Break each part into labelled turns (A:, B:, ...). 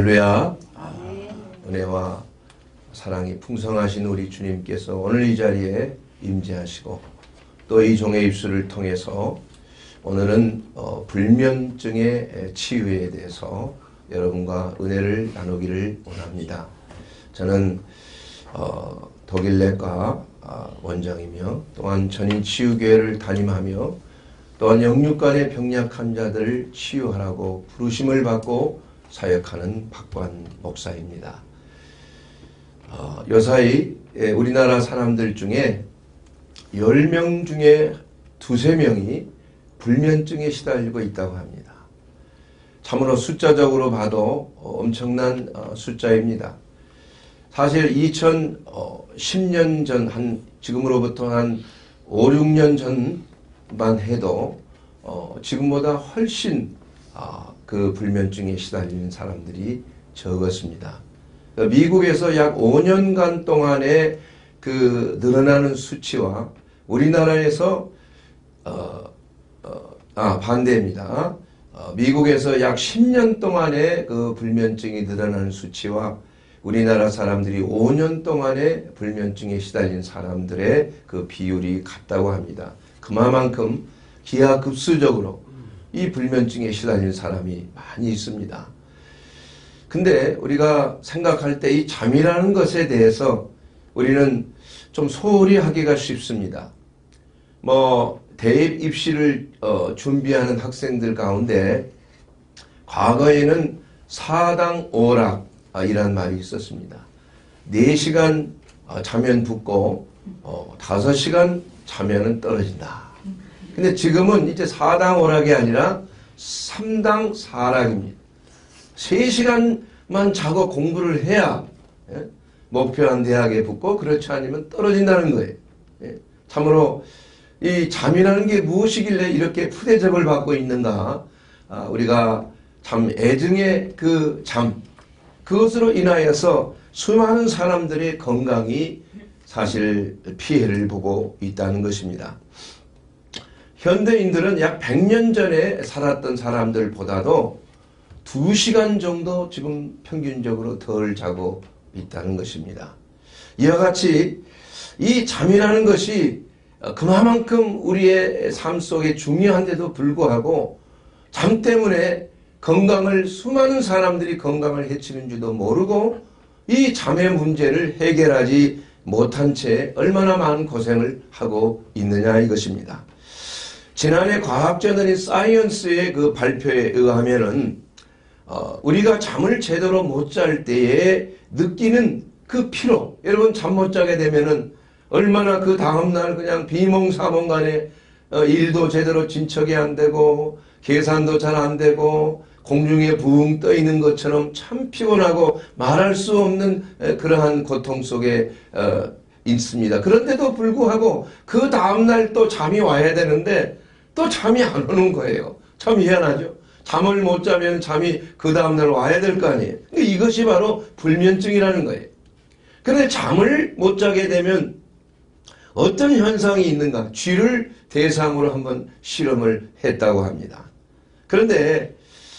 A: 할렐루야. 은혜와 사랑이 풍성하신 우리 주님께서 오늘 이 자리에 임재하시고 또 이 종의 입술을 통해서 오늘은 불면증의 치유에 대해서 여러분과 은혜를 나누기를 원합니다. 저는 독일내과 원장이며 또한 전인치유교회를 담임하며 또한 영육간의 병약 환자들을 치유하라고 부르심을 받고 사역하는 박관 목사입니다. 요사이 우리나라 사람들 중에 10명 중에 2~3명이 불면증에 시달리고 있다고 합니다. 참으로 숫자적으로 봐도 엄청난 숫자입니다. 사실 2010년 전, 지금으로부터 한 5~6년 전만 해도 지금보다 훨씬 그 불면증에 시달리는 사람들이 적었습니다. 미국에서 약 5년간 동안의 그 늘어나는 수치와 우리나라에서 반대입니다. 미국에서 약 10년 동안의 그 불면증이 늘어나는 수치와 우리나라 사람들이 5년 동안의 불면증에 시달린 사람들의 그 비율이 같다고 합니다. 그만큼 기하급수적으로 이 불면증에 시달린 사람이 많이 있습니다. 근데 우리가 생각할 때 이 잠이라는 것에 대해서 우리는 좀 소홀히 하기가 쉽습니다. 대입 입시를 준비하는 학생들 가운데 과거에는 사당 오락이라는 말이 있었습니다. 4시간 자면 붙고 5시간 자면은 떨어진다. 근데 지금은 이제 4당 오락이 아니라 3당 4락입니다. 3시간만 자고 공부를 해야 목표한 대학에 붙고 그렇지 않으면 떨어진다는 거예요. 참으로 이 잠이라는 게 무엇이길래 이렇게 푸대접을 받고 있는가. 우리가 참 애증의 그 잠, 그것으로 인하여서 수많은 사람들의 건강이 사실 피해를 보고 있다는 것입니다. 현대인들은 약 100년 전에 살았던 사람들보다도 2시간 정도 지금 평균적으로 덜 자고 있다는 것입니다. 이와 같이 이 잠이라는 것이 그만큼 우리의 삶 속에 중요한데도 불구하고 잠 때문에 수많은 사람들이 건강을 해치는 줄도 모르고 이 잠의 문제를 해결하지 못한 채 얼마나 많은 고생을 하고 있느냐 이것입니다. 지난해 과학저널인 사이언스의 그 발표에 의하면은 우리가 잠을 제대로 못 잘 때에 느끼는 그 피로, 여러분 잠 못 자게 되면은 얼마나 그 다음날 그냥 비몽사몽간에 일도 제대로 진척이 안 되고 계산도 잘 안 되고 공중에 붕 떠 있는 것처럼 참 피곤하고 말할 수 없는 그러한 고통 속에 있습니다. 그런데도 불구하고 그 다음날 또 잠이 와야 되는데 또 잠이 안 오는 거예요. 참 희한하죠. 잠을 못 자면 잠이 그 다음날 와야 될 거 아니에요. 이것이 바로 불면증이라는 거예요. 그런데 잠을 못 자게 되면 어떤 현상이 있는가? 쥐를 대상으로 한번 실험을 했다고 합니다. 그런데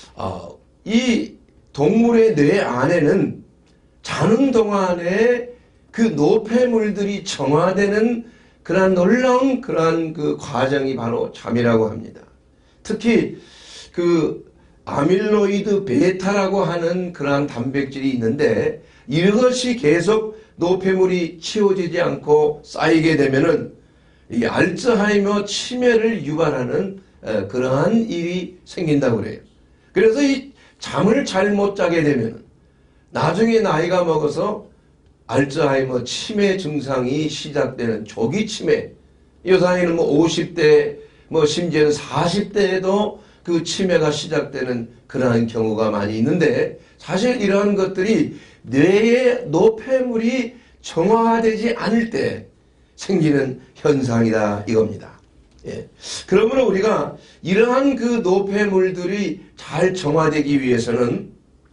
A: 이 동물의 뇌 안에는 자는 동안에 그 노폐물들이 정화되는 그러한 놀라운 그러한 그 과정이 바로 잠이라고 합니다. 특히 그 아밀로이드 베타라고 하는 그러한 단백질이 있는데 이것이 계속 노폐물이 치워지지 않고 쌓이게 되면은 이 알츠하이머 치매를 유발하는 그러한 일이 생긴다고 그래요. 그래서 이 잠을 잘 못 자게 되면 나중에 나이가 먹어서 알츠하이머 치매 증상이 시작되는 조기 치매, 요사이는 50대 심지어는 40대에도 그 치매가 시작되는 그러한 경우가 많이 있는데 사실 이러한 것들이 뇌의 노폐물이 정화되지 않을 때 생기는 현상이다 이겁니다. 그러므로 우리가 이러한 그 노폐물들이 잘 정화되기 위해서는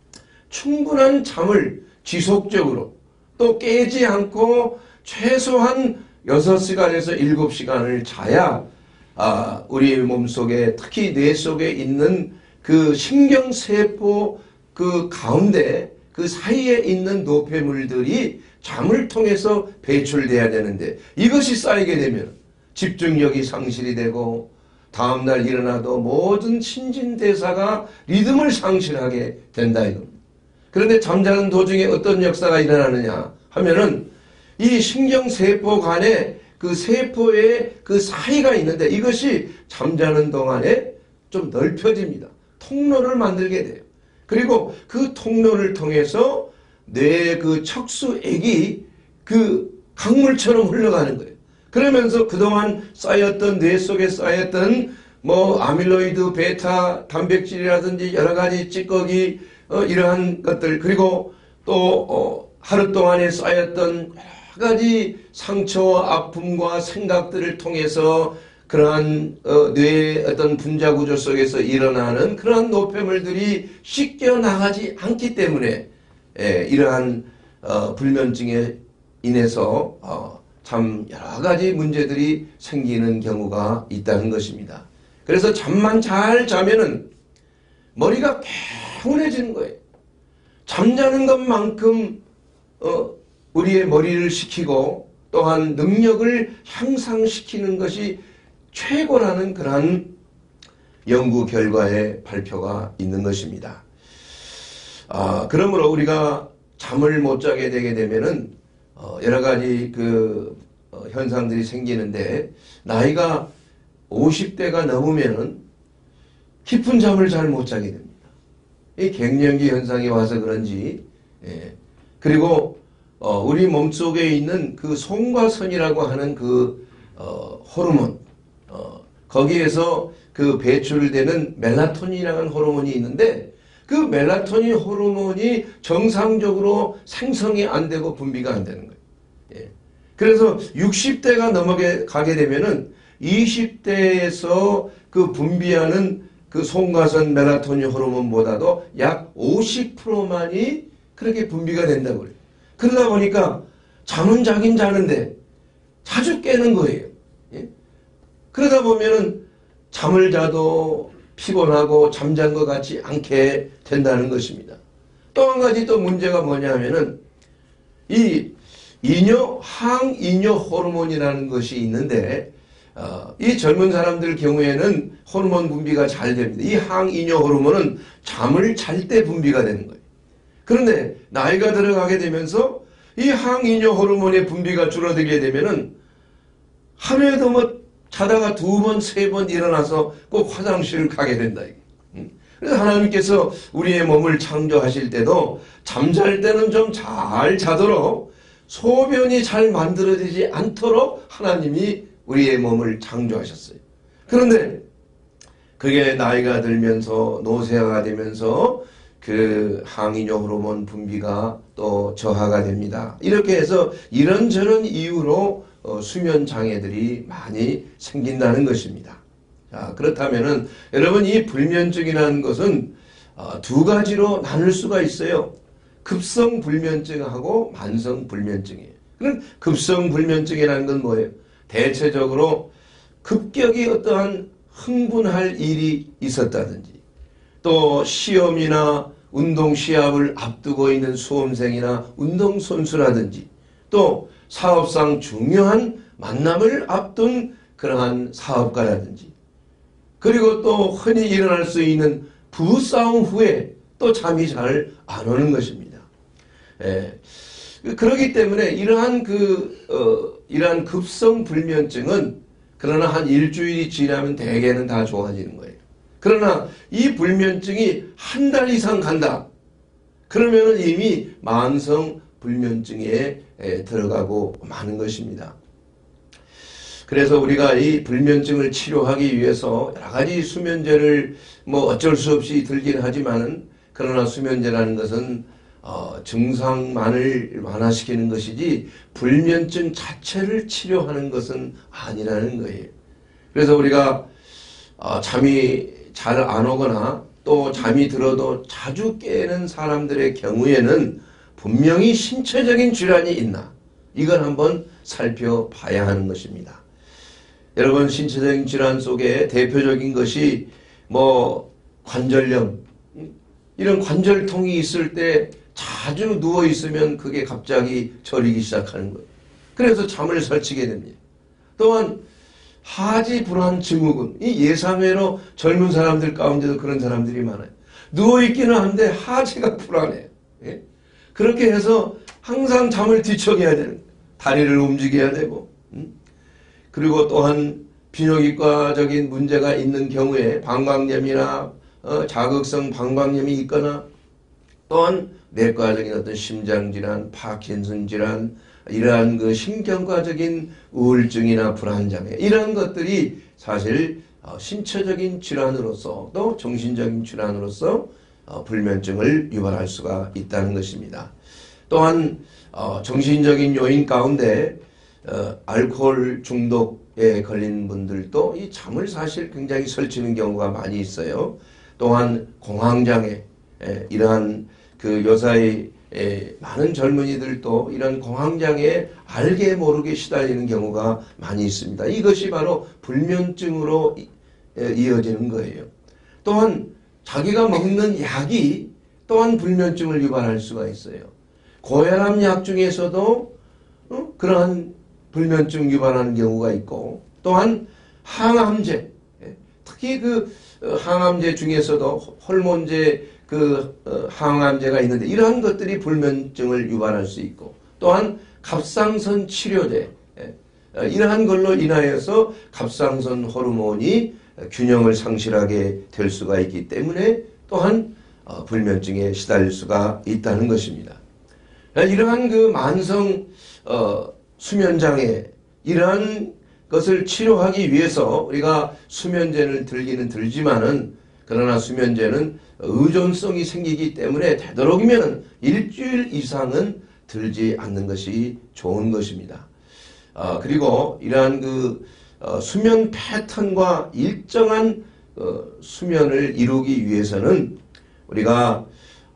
A: 충분한 잠을 지속적으로 또 깨지 않고 최소한 6시간에서 7시간을 자야 우리 몸속에 특히 뇌 속에 있는 그 신경세포 그 가운데 그 사이에 있는 노폐물들이 잠을 통해서 배출돼야 되는데 이것이 쌓이게 되면 집중력이 상실이 되고 다음날 일어나도 모든 신진대사가 리듬을 상실하게 된다 이겁니다. 그런데 잠자는 도중에 어떤 역사가 일어나느냐 하면은 이 신경세포 간에 그 세포의 그 사이가 있는데 이것이 잠자는 동안에 좀 넓혀집니다. 통로를 만들게 돼요. 그리고 그 통로를 통해서 뇌의 그 척수액이 그 강물처럼 흘러가는 거예요. 그러면서 그동안 쌓였던 뇌 속에 쌓였던 뭐 아밀로이드, 베타, 단백질이라든지 여러 가지 찌꺼기 이러한 것들 그리고 또 하루 동안에 쌓였던 여러 가지 상처와 아픔과 생각들을 통해서 그러한 뇌의 어떤 분자 구조 속에서 일어나는 그러한 노폐물들이 씻겨 나가지 않기 때문에 이러한 불면증에 인해서 참 여러 가지 문제들이 생기는 경우가 있다는 것입니다. 그래서 잠만 잘 자면은 머리가 개운해지는 거예요. 잠자는 것만큼 우리의 머리를 식히고 또한 능력을 향상시키는 것이 최고라는 그러한 연구 결과의 발표가 있는 것입니다. 그러므로 우리가 잠을 못 자게 되게 되면은 여러 가지 그 현상들이 생기는데 나이가 50대가 넘으면은 깊은 잠을 잘 못 자게 됩니다. 이 갱년기 현상이 와서 그런지 그리고 우리 몸속에 있는 그 송과선이라고 하는 그 호르몬 거기에서 그 배출되는 멜라토닌이라는 호르몬이 있는데 그 멜라토닌 호르몬이 정상적으로 생성이 안 되고 분비가 안 되는 거예요. 그래서 60대가 넘어가게 되면은 20대에서 그 분비하는 그 송과선 멜라토닌 호르몬보다도 약 50%만이 그렇게 분비가 된다고 그래요. 그러다 보니까 잠은 자긴 자는데 자주 깨는 거예요. 그러다 보면은 잠을 자도 피곤하고 잠잔 것 같지 않게 된다는 것입니다. 또 한 가지 또 문제가 뭐냐면은 이 항이뇨 호르몬이라는 것이 있는데 이 젊은 사람들 경우에는 호르몬 분비가 잘 됩니다. 이 항이뇨 호르몬은 잠을 잘 때 분비가 되는 거예요. 그런데 나이가 들어가게 되면서 이 항이뇨 호르몬의 분비가 줄어들게 되면은 하루에도 뭐 자다가 2번, 3번 일어나서 꼭 화장실을 가게 된다. 그래서 하나님께서 우리의 몸을 창조하실 때도 잠잘 때는 좀 잘 자도록 소변이 잘 만들어지지 않도록 하나님이 우리의 몸을 창조하셨어요. 그런데 그게 나이가 들면서 노쇠화가 되면서 그 항이뇨 호르몬 분비가 또 저하가 됩니다. 이렇게 해서 이런저런 이유로 수면 장애들이 많이 생긴다는 것입니다. 자, 그렇다면은 여러분 이 불면증이라는 것은 두 가지로 나눌 수가 있어요. 급성 불면증하고 만성 불면증이에요. 그럼 급성 불면증이라는 건 뭐예요? 대체적으로 급격히 어떠한 흥분할 일이 있었다든지 또 시험이나 운동 시합을 앞두고 있는 수험생이나 운동선수라든지 또 사업상 중요한 만남을 앞둔 그러한 사업가라든지 그리고 또 흔히 일어날 수 있는 부부싸움 후에 또 잠이 잘 안 오는 것입니다. 그렇기 때문에 이러한 이러한 급성 불면증은 그러나 한 일주일이 지나면 대개는 다 좋아지는 거예요. 그러나 이 불면증이 한 달 이상 간다. 그러면은 이미 만성 불면증에 들어가고 마는 것입니다. 그래서 우리가 이 불면증을 치료하기 위해서 여러 가지 수면제를 뭐 어쩔 수 없이 들긴 하지만은 그러나 수면제라는 것은 증상만을 완화시키는 것이지 불면증 자체를 치료하는 것은 아니라는 거예요. 그래서 우리가 잠이 잘 안 오거나 또 잠이 들어도 자주 깨는 사람들의 경우에는 분명히 신체적인 질환이 있나 이걸 한번 살펴봐야 하는 것입니다. 여러분 신체적인 질환 속에 대표적인 것이 뭐 관절염, 이런 관절통이 있을 때 자주 누워있으면 그게 갑자기 저리기 시작하는 거예요. 그래서 잠을 설치게 됩니다. 또한 하지 불안 증후군, 이 예상외로 젊은 사람들 가운데도 그런 사람들이 많아요. 누워있기는 한데 하지가 불안해요. 예? 그렇게 해서 항상 잠을 뒤척여야 되는 거예요. 다리를 움직여야 되고, 그리고 또한 비뇨기과적인 문제가 있는 경우에 방광염이나 자극성 방광염이 있거나, 또한 내과적인 어떤 심장질환, 파킨슨 질환, 이러한 그 신경과적인 우울증이나 불안장애, 이러한 것들이 사실 신체적인 질환으로서 또 정신적인 질환으로서 불면증을 유발할 수가 있다는 것입니다. 또한 정신적인 요인 가운데 알코올 중독에 걸린 분들도 이 잠을 사실 굉장히 설치는 경우가 많이 있어요. 또한 공황장애, 이러한 그 요사이 많은 젊은이들도 이런 공황장애에 알게 모르게 시달리는 경우가 많이 있습니다. 이것이 바로 불면증으로 이어지는 거예요. 또한 자기가 먹는 약이 또한 불면증을 유발할 수가 있어요. 고혈압 약 중에서도 그러한 불면증 유발하는 경우가 있고, 또한 항암제, 특히 그 항암제 중에서도 호르몬제 항암제가 있는데 이러한 것들이 불면증을 유발할 수 있고, 또한 갑상선 치료제, 이러한 걸로 인하여서 갑상선 호르몬이 균형을 상실하게 될 수가 있기 때문에 또한 불면증에 시달릴 수가 있다는 것입니다. 이러한 그 만성 수면장애, 이러한 것을 치료하기 위해서 우리가 수면제를 들기는 들지만은, 그러나 수면제는 의존성이 생기기 때문에 되도록이면 일주일 이상은 들지 않는 것이 좋은 것입니다. 그리고 이러한 그 수면 패턴과 일정한 수면을 이루기 위해서는 우리가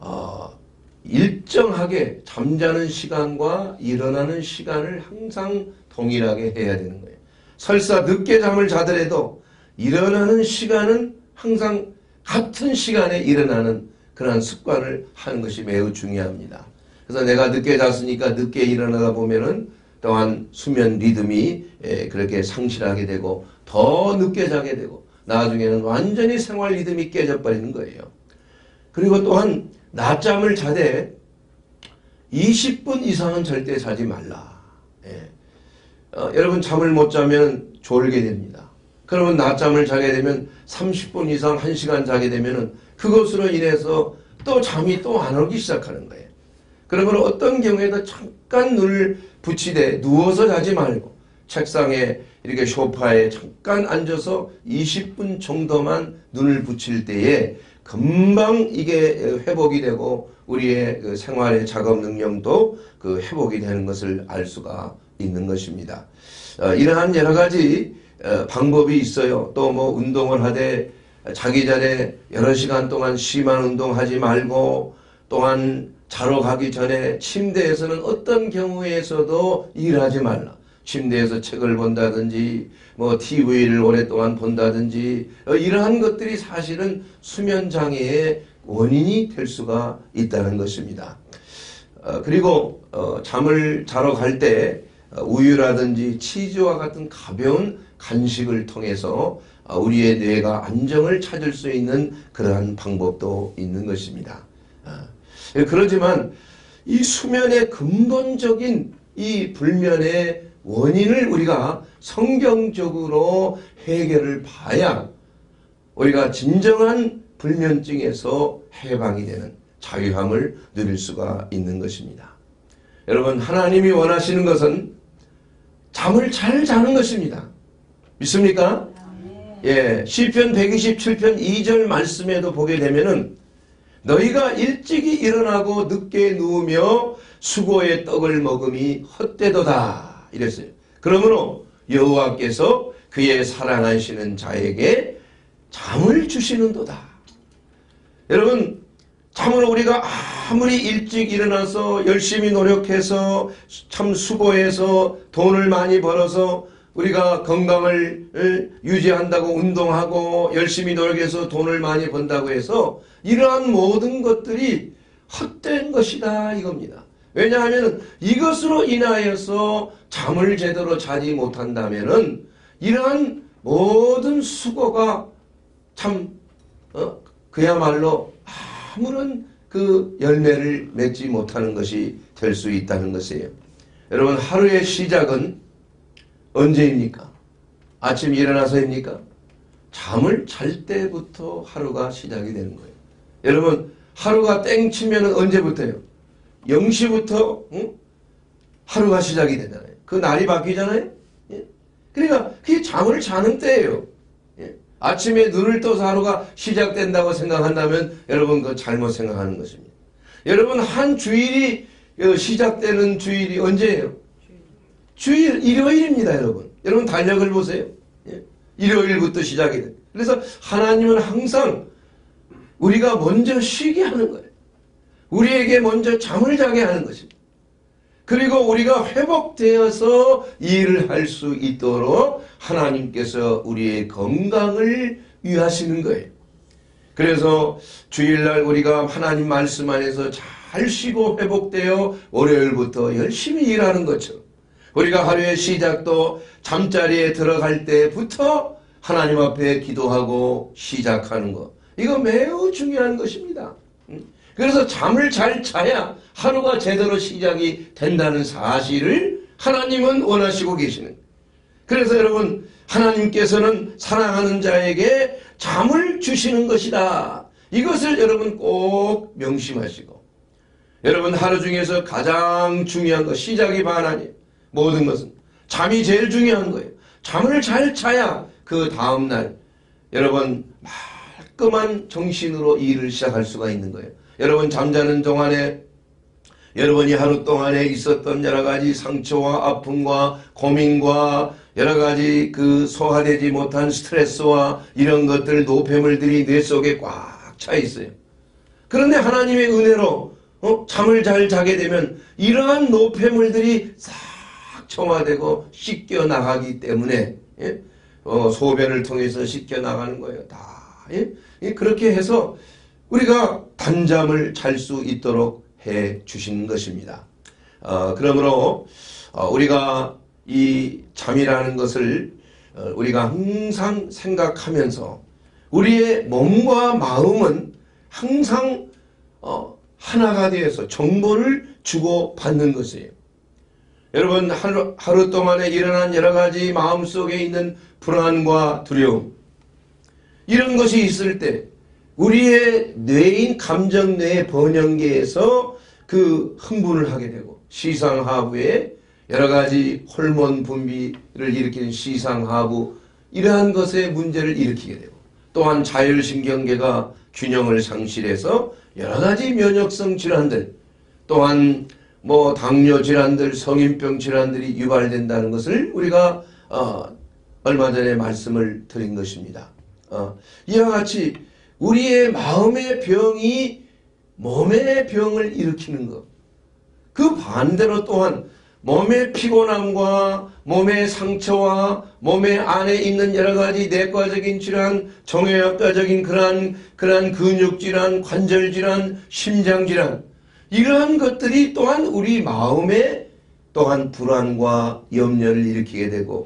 A: 일정하게 잠자는 시간과 일어나는 시간을 항상 동일하게 해야 되는 거예요. 설사 늦게 잠을 자더라도 일어나는 시간은 항상 같은 시간에 일어나는 그런 습관을 하는 것이 매우 중요합니다. 그래서 내가 늦게 잤으니까 늦게 일어나다 보면은 또한 수면 리듬이 그렇게 상실하게 되고 더 늦게 자게 되고 나중에는 완전히 생활 리듬이 깨져버리는 거예요. 그리고 또한 낮잠을 자되 20분 이상은 절대 자지 말라. 여러분 잠을 못 자면 졸게 됩니다. 그러면 낮잠을 자게 되면 30분 이상 1시간 자게 되면 그것으로 인해서 또 잠이 또 안 오기 시작하는 거예요. 그러면 어떤 경우에도 잠깐 눈을 붙이되 누워서 자지 말고 책상에 이렇게 소파에 잠깐 앉아서 20분 정도만 눈을 붙일 때에 금방 이게 회복이 되고 우리의 그 생활의 작업 능력도 그 회복이 되는 것을 알 수가 있는 것입니다. 이러한 여러 가지 방법이 있어요. 또 뭐 운동을 하되 자기 전에 여러 시간 동안 심한 운동하지 말고, 또한 자러 가기 전에 침대에서는 어떤 경우에서도 일하지 말라. 침대에서 책을 본다든지 뭐 TV를 오랫동안 본다든지 이러한 것들이 사실은 수면장애의 원인이 될 수가 있다는 것입니다. 그리고 잠을 자러 갈 때 우유라든지 치즈와 같은 가벼운 간식을 통해서 우리의 뇌가 안정을 찾을 수 있는 그러한 방법도 있는 것입니다. 그렇지만 이 수면의 근본적인 이 불면의 원인을 우리가 성경적으로 해결을 봐야 우리가 진정한 불면증에서 해방이 되는 자유함을 누릴 수가 있는 것입니다. 여러분, 하나님이 원하시는 것은 잠을 잘 자는 것입니다. 믿습니까? 예, 시편 127편 2절 말씀에도 보게 되면은 너희가 일찍이 일어나고 늦게 누우며 수고의 떡을 먹음이 헛되도다 이랬어요. 그러므로 여호와께서 그의 사랑하시는 자에게 잠을 주시는도다. 여러분, 잠을 우리가 아무리 일찍 일어나서 열심히 노력해서 참 수고해서 돈을 많이 벌어서 우리가 건강을 유지한다고 운동하고 열심히 노력해서 돈을 많이 번다고 해서 이러한 모든 것들이 헛된 것이다 이겁니다. 왜냐하면 이것으로 인하여서 잠을 제대로 자지 못한다면은 이러한 모든 수고가 참 그야말로 아무런 그 열매를 맺지 못하는 것이 될 수 있다는 것이에요. 여러분, 하루의 시작은 언제입니까? 아침 일어나서입니까? 잠을 잘 때부터 하루가 시작이 되는 거예요. 여러분, 하루가 땡 치면 언제부터요? 0시부터 하루가 시작이 되잖아요. 그 날이 바뀌잖아요. 예? 그러니까 그게 잠을 자는 때예요. 예? 아침에 눈을 떠서 하루가 시작된다고 생각한다면 여러분 그거 잘못 생각하는 것입니다. 여러분, 한 주일이 시작되는 주일이 언제예요? 주일, 일요일입니다, 여러분. 여러분 달력을 보세요. 예? 일요일부터 시작이 돼요. 그래서 하나님은 항상 우리가 먼저 쉬게 하는 거예요. 우리에게 먼저 잠을 자게 하는 것입니다. 그리고 우리가 회복되어서 일을 할 수 있도록 하나님께서 우리의 건강을 위하시는 거예요. 그래서 주일날 우리가 하나님 말씀 안에서 잘 쉬고 회복되어 월요일부터 열심히 일하는 것처럼 우리가 하루의 시작도 잠자리에 들어갈 때부터 하나님 앞에 기도하고 시작하는 것. 이거 매우 중요한 것입니다. 그래서 잠을 잘 자야 하루가 제대로 시작이 된다는 사실을 하나님은 원하시고 계시는 거예요. 그래서 여러분, 하나님께서는 사랑하는 자에게 잠을 주시는 것이다. 이것을 여러분 꼭 명심하시고, 여러분 하루 중에서 가장 중요한 것, 시작이 반환이에요. 모든 것은 잠이 제일 중요한 거예요. 잠을 잘 자야 그 다음날 여러분 말끔한 정신으로 일을 시작할 수가 있는 거예요. 여러분 잠자는 동안에 여러분이 하루 동안에 있었던 여러 가지 상처와 아픔과 고민과 여러 가지 그 소화되지 못한 스트레스와 이런 것들, 노폐물들이 뇌 속에 꽉 차 있어요. 그런데 하나님의 은혜로 잠을 잘 자게 되면 이러한 노폐물들이 싹 청화되고 씻겨 나가기 때문에 소변을 통해서 씻겨 나가는 거예요. 다. 그렇게 해서 우리가 단잠을 잘 수 있도록 해 주신 것입니다. 그러므로 우리가 이 잠이라는 것을 우리가 항상 생각하면서 우리의 몸과 마음은 항상 하나가 되어서 정보를 주고받는 것이에요. 여러분 하루 동안에 일어난 여러 가지 마음속에 있는 불안과 두려움, 이런 것이 있을 때 우리의 뇌인 감정뇌의 번영계에서 그 흥분을 하게 되고 시상하부에 여러 가지 호르몬 분비를 일으키는 시상하부, 이러한 것에 문제를 일으키게 되고, 또한 자율신경계가 균형을 상실해서 여러 가지 면역성 질환들, 또한 당뇨 질환들, 성인병 질환들이 유발된다는 것을 우리가 얼마 전에 말씀을 드린 것입니다. 이와 같이 우리의 마음의 병이 몸의 병을 일으키는 것, 그 반대로 또한 몸의 피곤함과 몸의 상처와 몸의 안에 있는 여러 가지 내과적인 질환, 정형외과적인 그러한 근육질환, 관절질환, 심장질환, 이러한 것들이 또한 우리 마음에 또한 불안과 염려를 일으키게 되고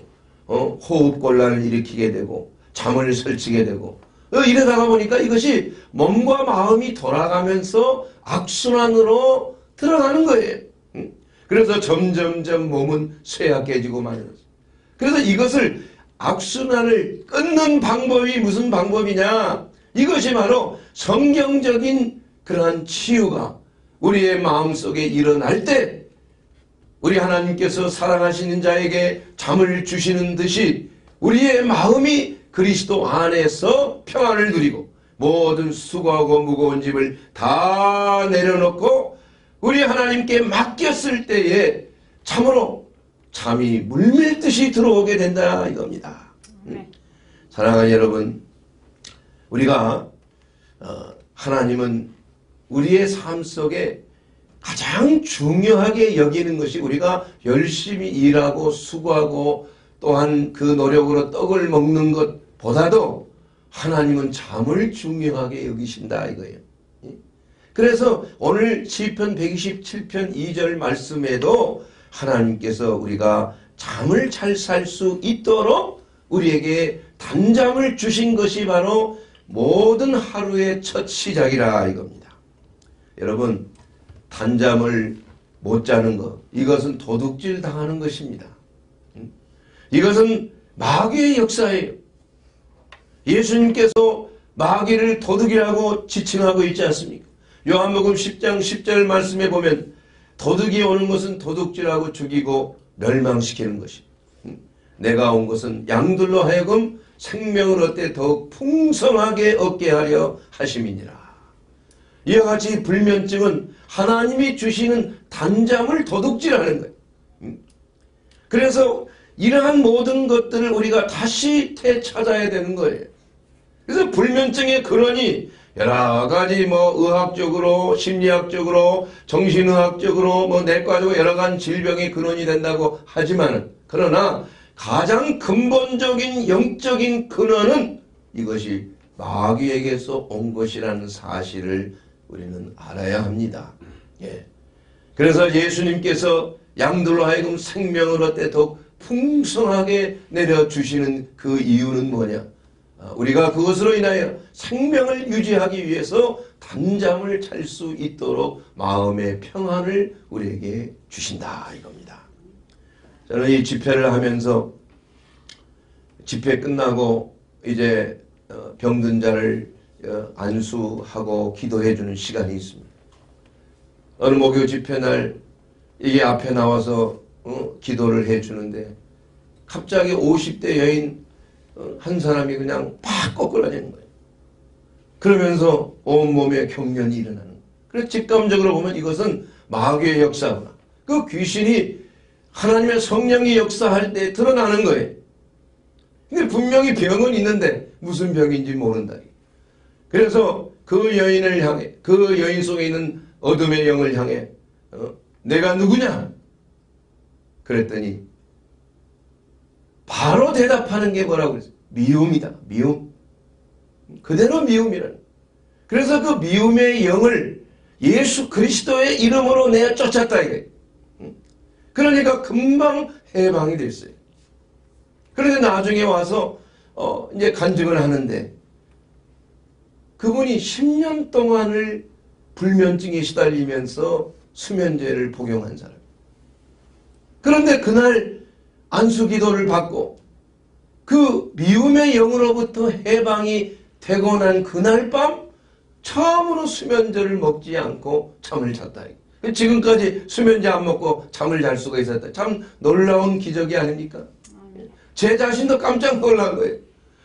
A: 호흡곤란을 일으키게 되고 잠을 설치게 되고 이러다가 보니까 이것이 몸과 마음이 돌아가면서 악순환으로 들어가는 거예요. 그래서 점점점 몸은 쇠약해지고 말이죠. 그래서 이것을 악순환을 끊는 방법이 무슨 방법이냐? 이것이 바로 성경적인 그러한 치유가 우리의 마음속에 일어날 때 우리 하나님께서 사랑하시는 자에게 잠을 주시는 듯이 우리의 마음이 그리스도 안에서 평안을 누리고 모든 수고하고 무거운 짐을 다 내려놓고 우리 하나님께 맡겼을 때에 참으로 잠이 물밀듯이 들어오게 된다 이겁니다. 사랑하는 여러분, 우리가 하나님은 우리의 삶 속에 가장 중요하게 여기는 것이 우리가 열심히 일하고 수고하고 또한 그 노력으로 떡을 먹는 것보다도 하나님은 잠을 중요하게 여기신다 이거예요. 그래서 오늘 시편 127편 2절 말씀에도 하나님께서 우리가 잠을 잘 살 수 있도록 우리에게 단잠을 주신 것이 바로 모든 하루의 첫 시작이라 이겁니다. 여러분, 단잠을 못 자는 것, 이것은 도둑질 당하는 것입니다. 이것은 마귀의 역사예요. 예수님께서 마귀를 도둑이라고 지칭하고 있지 않습니까? 요한복음 10장 10절 말씀에 보면 도둑이 오는 것은 도둑질하고 죽이고 멸망시키는 것입니다. 내가 온 것은 양들로 하여금 생명을 얻되 더욱 풍성하게 얻게 하려 하심이니라. 이와 같이 불면증은 하나님이 주시는 단잠을 도둑질하는 거예요. 그래서 이러한 모든 것들을 우리가 다시 되찾아야 되는 거예요. 그래서 불면증의 근원이 여러 가지 의학적으로, 심리학적으로, 정신의학적으로, 내과적으로 여러 가지 질병의 근원이 된다고 하지만은, 그러나 가장 근본적인 영적인 근원은 이것이 마귀에게서 온 것이라는 사실을 우리는 알아야 합니다. 예. 그래서 예수님께서 양들로 하여금 생명을 얻되 더욱 풍성하게 내려주시는 그 이유는 뭐냐? 우리가 그것으로 인하여 생명을 유지하기 위해서 단잠을 잘 수 있도록 마음의 평안을 우리에게 주신다 이겁니다. 저는 이 집회를 하면서 집회 끝나고 이제 병든 자를 안수하고 기도해 주는 시간이 있습니다. 어느 목요 집회 날 이게 앞에 나와서 기도를 해 주는데 갑자기 50대 여인 한 사람이 그냥 팍 꼬꾸라지는 거예요. 그러면서 온몸에 경련이 일어나는 거예요. 그래서 직감적으로 보면 이것은 마귀의 역사구나. 그 귀신이 하나님의 성령이 역사할 때 드러나는 거예요. 근데 분명히 병은 있는데 무슨 병인지 모른다. 그래서 그 여인을 향해, 그 여인 속에 있는 어둠의 영을 향해 내가 누구냐? 그랬더니 바로 대답하는 게 뭐라고 그랬어요? 미움이다. 미움. 그대로 미움이라는. 그래서 그 미움의 영을 예수 그리스도의 이름으로 내어 쫓았다 이거예요. 그러니까 금방 해방이 됐어요. 그런데 나중에 와서 이제 간증을 하는데 그분이 10년 동안을 불면증에 시달리면서 수면제를 복용한 사람. 그런데 그날 안수기도를 받고 그 미움의 영으로부터 해방이 되고 난 그날 밤 처음으로 수면제를 먹지 않고 잠을 잤다. 지금까지 수면제 안 먹고 잠을 잘 수가 있었다. 참 놀라운 기적이 아닙니까? 제 자신도 깜짝 놀란 거예요.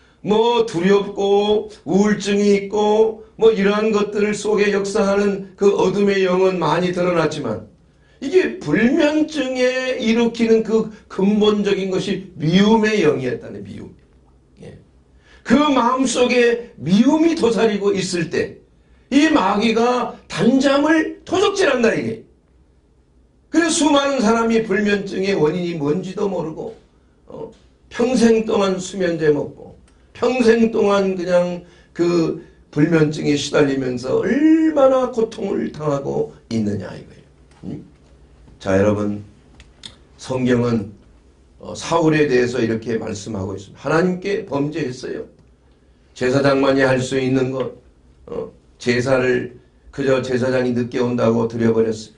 A: 두렵고 우울증이 있고 이러한 것들 속에 역사하는 그 어둠의 영은 많이 드러났지만 이게 불면증에 일으키는 그 근본적인 것이 미움의 영이었다네. 미움. 예. 그 마음속에 미움이 도사리고 있을 때 이 마귀가 단잠을 도둑질한다 이게. 그래서 수많은 사람이 불면증의 원인이 뭔지도 모르고 평생 동안 수면제 먹고 평생 동안 그냥 그 불면증에 시달리면서 얼마나 고통을 당하고 있느냐 이거예요. 자, 여러분, 성경은 사울에 대해서 이렇게 말씀하고 있습니다. 하나님께 범죄했어요. 제사장만이 할 수 있는 것, 제사를 그저 제사장이 늦게 온다고 드려버렸어요.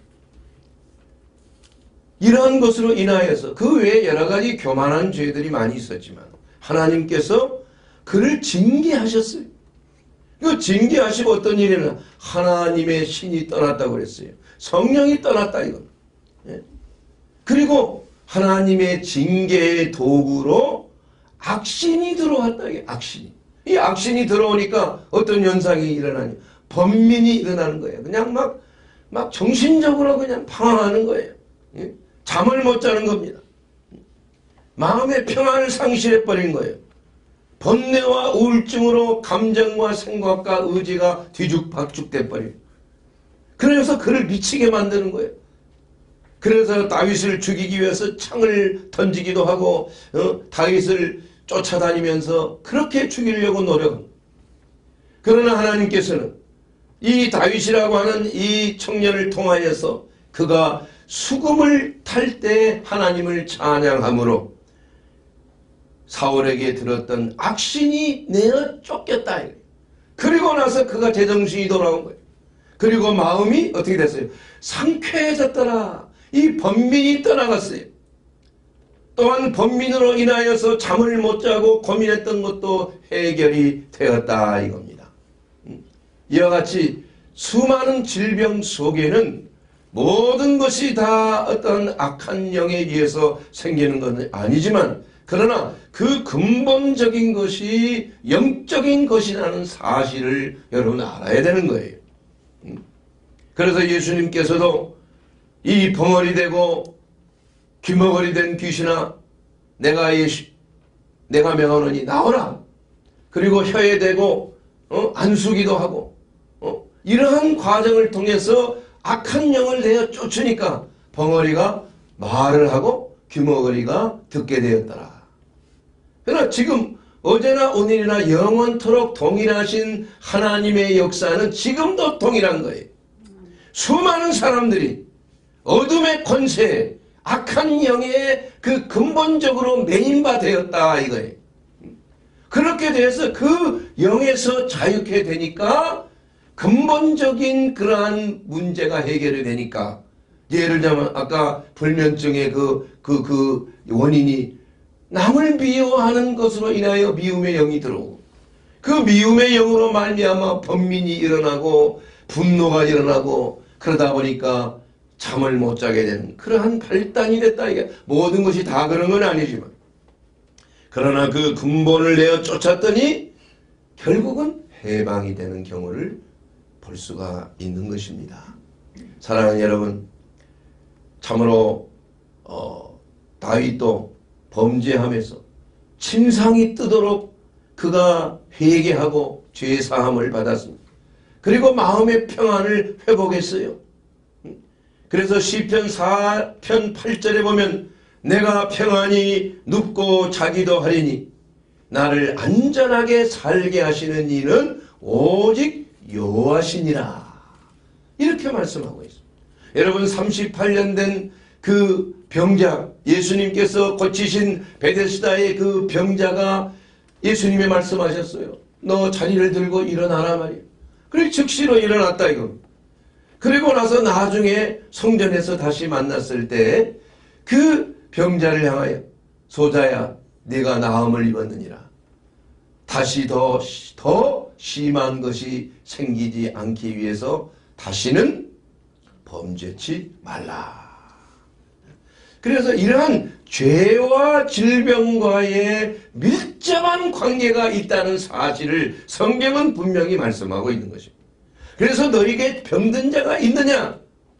A: 이러한 것으로 인하여서 그 외에 여러 가지 교만한 죄들이 많이 있었지만 하나님께서 그를 징계하셨어요. 그 징계하시고 어떤 일이 일어나? 하나님의 신이 떠났다고 그랬어요. 성령이 떠났다 이건. 예? 그리고 하나님의 징계의 도구로 악신이 들어왔다. 이게 악신이. 이 악신이 들어오니까 어떤 현상이 일어나냐? 번민이 일어나는 거예요. 그냥 막 정신적으로 그냥 방황하는 거예요. 예? 잠을 못 자는 겁니다. 마음의 평안을 상실해버린 거예요. 번뇌와 우울증으로 감정과 생각과 의지가 뒤죽박죽 돼버려요. 그래서 그를 미치게 만드는 거예요. 그래서 다윗을 죽이기 위해서 창을 던지기도 하고 다윗을 쫓아다니면서 그렇게 죽이려고 노력합니다. 그러나 하나님께서는 이 다윗이라고 하는 이 청년을 통하여서 그가 수금을 탈 때 하나님을 찬양함으로 사울에게 들었던 악신이 내어 쫓겼다. 그리고 나서 그가 제정신이 돌아온 거예요. 그리고 마음이 어떻게 됐어요? 상쾌해졌더라. 이 번민이 떠나갔어요. 또한 번민으로 인하여서 잠을 못 자고 고민했던 것도 해결이 되었다 이겁니다. 이와 같이 수많은 질병 속에는 모든 것이 다 어떤 악한 영에 의해서 생기는 것은 아니지만 그러나 그 근본적인 것이 영적인 것이라는 사실을 여러분 알아야 되는 거예요. 그래서 예수님께서도 이 벙어리 되고 귀머거리 된 귀신아 내가 명하노니 나오라. 그리고 혀에 대고 안수기도 하고 이러한 과정을 통해서 악한 영을 내어 쫓으니까 벙어리가 말을 하고 귀머거리가 듣게 되었더라. 그러나 지금 어제나 오늘이나 영원토록 동일하신 하나님의 역사는 지금도 동일한 거예요. 수많은 사람들이 어둠의 권세, 악한 영에 그 근본적으로 매인바 되었다 이거예요. 그렇게 돼서 그 영에서 자유케 되니까 근본적인 그러한 문제가 해결이 되니까 예를 들면 아까 불면증의 그 원인이 남을 미워하는 것으로 인하여 미움의 영이 들어오고 그 미움의 영으로 말미암아 번민이 일어나고 분노가 일어나고 그러다 보니까 잠을 못 자게 되는 그러한 발단이 됐다. 이게 모든 것이 다 그런 건 아니지만 그러나 그 근본을 내어 쫓았더니 결국은 해방이 되는 경우를 볼 수가 있는 것입니다. 사랑하는 여러분, 참으로 다윗도 범죄하면서 침상이 뜨도록 그가 회개하고 죄사함을 받았습니다. 그리고 마음의 평안을 회복했어요. 그래서 시편 4편 8절에 보면 내가 평안히 눕고 자기도 하리니 나를 안전하게 살게 하시는 이는 오직 여호와시니라. 이렇게 말씀하고 있습니다. 여러분 38년 된 그 병자 예수님께서 고치신 베데스다의 그 병자가 예수님이 말씀하셨어요. 너 자리를 들고 일어나라 말이에요. 그리고 즉시로 일어났다 이거. 그리고 나서 나중에 성전에서 다시 만났을 때 그 병자를 향하여 소자야 네가 나음을 입었느니라. 다시 더 심한 것이 생기지 않기 위해서 다시는 범죄치 말라. 그래서 이러한 죄와 질병과의 밀접한 관계가 있다는 사실을 성경은 분명히 말씀하고 있는 것입니다. 그래서 너에게 병든 자가 있느냐?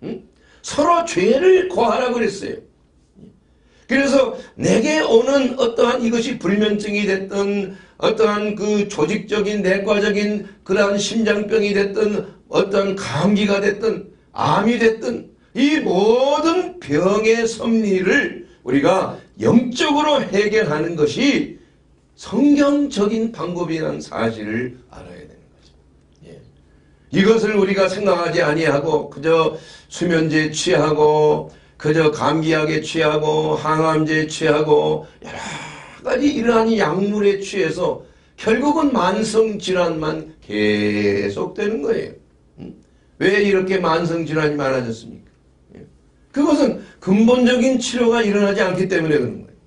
A: 서로 죄를 고하라고 그랬어요. 그래서 내게 오는 어떠한 이것이 불면증이 됐든 어떠한 그 조직적인 내과적인 그러한 심장병이 됐든 어떠한 감기가 됐든 암이 됐든 이 모든 병의 섭리를 우리가 영적으로 해결하는 것이 성경적인 방법이라는 사실을 알아야 되는 거죠. 예. 이것을 우리가 생각하지 아니하고 그저 수면제에 취하고 그저 감기약에 취하고 항암제에 취하고 여러 가지 이러한 약물에 취해서 결국은 만성질환만 계속되는 거예요. 왜 이렇게 만성질환이 많아졌습니까? 그것은 근본적인 치료가 일어나지 않기 때문에 그런 거예요.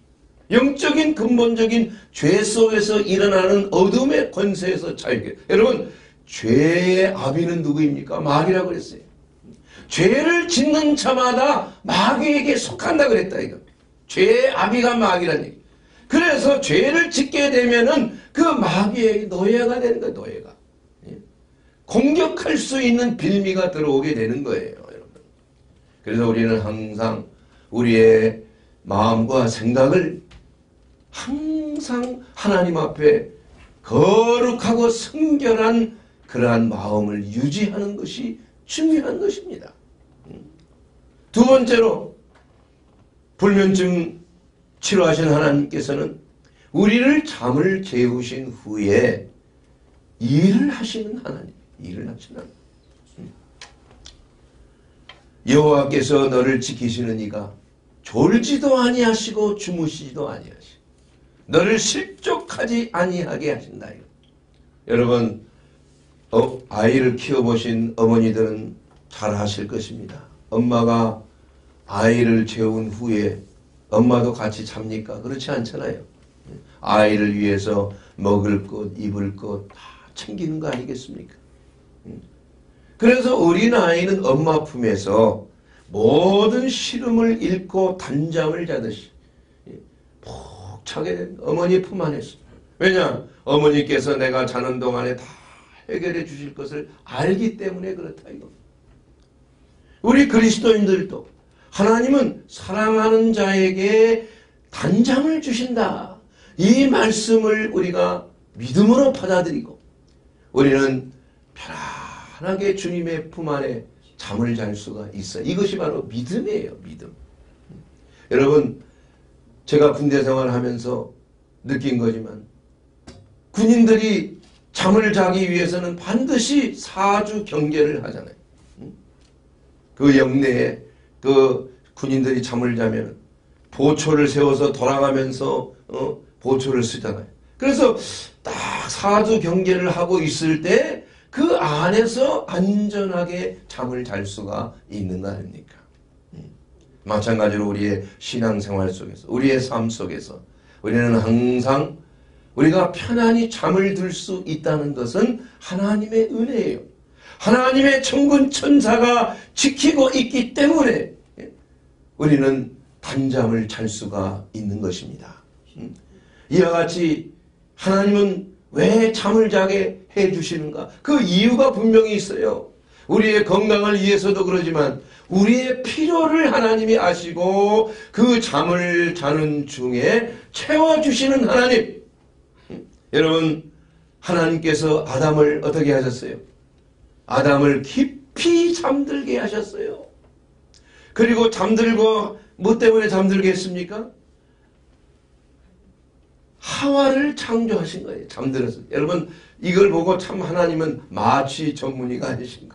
A: 영적인 근본적인 죄 속에서 일어나는 어둠의 권세에서 자유게. 여러분 죄의 아비는 누구입니까? 마귀라고 그랬어요. 죄를 짓는 자마다 마귀에게 속한다 그랬다 이거. 죄의 아비가 마귀란 얘기. 그래서 죄를 짓게 되면은 그 마귀의 노예가 되는 거예요. 노예가. 공격할 수 있는 빌미가 들어오게 되는 거예요. 그래서 우리는 항상 우리의 마음과 생각을 항상 하나님 앞에 거룩하고 성결한 그러한 마음을 유지하는 것이 중요한 것입니다. 두 번째로 불면증 치료하신 하나님께서는 우리를 잠을 재우신 후에 일을 하시는 하나님, 일을 하시는 하나님. 여호와께서 너를 지키시는 이가 졸지도 아니하시고 주무시지도 아니하시고 너를 실족하지 아니하게 하신다. 여러분, 아이를 키워보신 어머니들은 잘 아실 것입니다. 엄마가 아이를 재운 후에 엄마도 같이 잡니까? 그렇지 않잖아요. 아이를 위해서 먹을 것, 입을 것 다 챙기는 거 아니겠습니까? 그래서 어린아이는 엄마 품에서 모든 시름을 잃고 단잠을 자듯이 푹 자게 된 어머니 품 안에서. 왜냐? 어머니께서 내가 자는 동안에 다 해결해 주실 것을 알기 때문에 그렇다 이거. 우리 그리스도인들도 하나님은 사랑하는 자에게 단잠을 주신다. 이 말씀을 우리가 믿음으로 받아들이고 우리는 편안하게 주님의 품 안에 잠을 잘 수가 있어요. 이것이 바로 믿음이에요. 믿음. 여러분, 제가 군대 생활하면서 느낀 거지만 군인들이 잠을 자기 위해서는 반드시 사주 경계를 하잖아요. 그 영내에 그 군인들이 잠을 자면 보초를 세워서 돌아가면서 보초를 쓰잖아요. 그래서 딱 사주 경계를 하고 있을 때 그 안에서 안전하게 잠을 잘 수가 있는 거 아닙니까? 마찬가지로 우리의 신앙생활 속에서, 우리의 삶 속에서 우리는 항상 우리가 편안히 잠을 들 수 있다는 것은 하나님의 은혜예요. 하나님의 천군 천사가 지키고 있기 때문에 우리는 단잠을 잘 수가 있는 것입니다. 이와 같이 하나님은 왜 잠을 자게 해주시는가? 그 이유가 분명히 있어요. 우리의 건강을 위해서도 그러지만 우리의 필요를 하나님이 아시고 그 잠을 자는 중에 채워주시는 하나님. 여러분, 하나님께서 아담을 어떻게 하셨어요? 아담을 깊이 잠들게 하셨어요. 그리고 잠들고 뭐 때문에 잠들게 했습니까? 하와를 창조하신 거예요. 잠들어서. 여러분, 이걸 보고 참 하나님은 마취 전문의가 아니신가?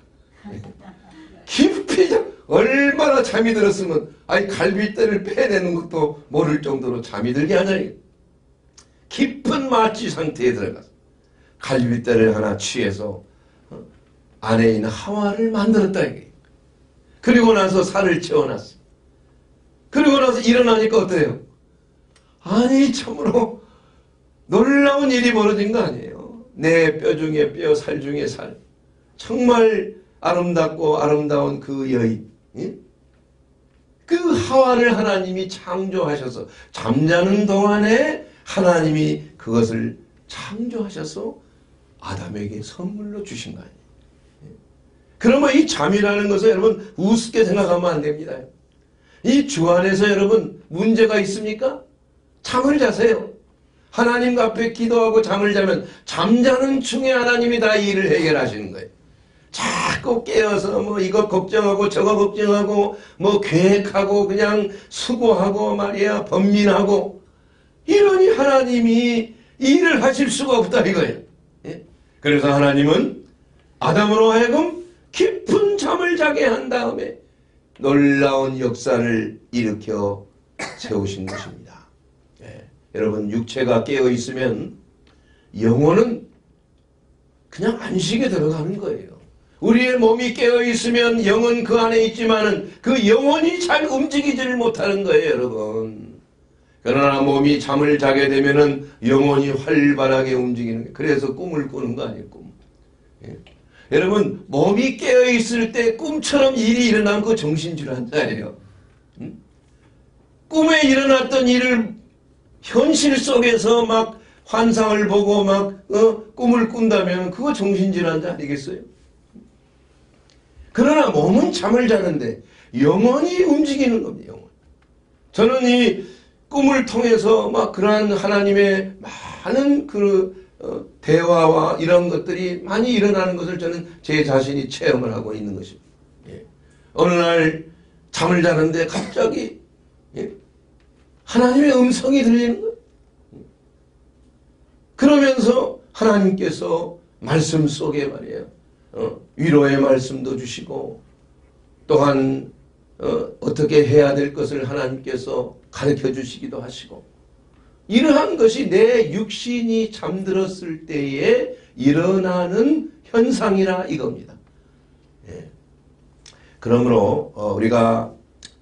A: 깊이 얼마나 잠이 들었으면 아니 갈비뼈를 빼내는 것도 모를 정도로 잠이 들게 하잖아요. 깊은 마취 상태에 들어가서 갈비뼈를 하나 취해서 안에 있는 하와를 만들었다 이게. 그리고 나서 살을 채워놨어. 그리고 나서 일어나니까 어때요? 아니 참으로 놀라운 일이 벌어진 거 아니에요. 내 뼈 중에 뼈, 살 중에 살. 정말 아름답고 아름다운 그 여인. 예? 그 하와를 하나님이 창조하셔서 잠자는 동안에 하나님이 그것을 창조하셔서 아담에게 선물로 주신 거 아니에요. 예? 그러면 이 잠이라는 것을 여러분 우습게 생각하면 안 됩니다. 이 주 안에서 여러분 문제가 있습니까? 잠을 자세요. 하나님 앞에 기도하고 잠을 자면 잠자는 중에 하나님이 다 일을 해결하시는 거예요. 자꾸 깨어서 뭐 이거 걱정하고 저거 걱정하고 뭐 계획하고 그냥 수고하고 말이야 번민하고 이러니 하나님이 일을 하실 수가 없다 이거예요. 예? 그래서 하나님은 아담으로 하여금 깊은 잠을 자게 한 다음에 놀라운 역사를 일으켜 세우신 것입니다. 여러분 육체가 깨어있으면 영혼은 그냥 안식에 들어가는 거예요. 우리의 몸이 깨어있으면 영은 그 안에 있지만은 그 영혼이 잘 움직이지를 못하는 거예요 여러분. 그러나 몸이 잠을 자게 되면은 영혼이 활발하게 움직이는 거예요. 그래서 꿈을 꾸는 거 아니에요 꿈. 예. 여러분 몸이 깨어있을 때 꿈처럼 일이 일어나면 그 정신질환자예요. 꿈에 일어났던 일을 현실 속에서 막 환상을 보고 막 꿈을 꾼다면 그거 정신질환자 아니겠어요? 그러나 몸은 잠을 자는데 영혼이 움직이는 겁니다. 영혼. 저는 이 꿈을 통해서 막 그러한 하나님의 많은 그 대화와 이런 것들이 많이 일어나는 것을 저는 제 자신이 체험을 하고 있는 것입니다. 예. 어느 날 잠을 자는데 갑자기 하나님의 음성이 들리는 거예요. 그러면서 하나님께서 말씀 속에 말이에요. 위로의 말씀도 주시고 또한 어떻게 해야 될 것을 하나님께서 가르쳐 주시기도 하시고 이러한 것이 내 육신이 잠들었을 때에 일어나는 현상이라 이겁니다. 예. 그러므로 우리가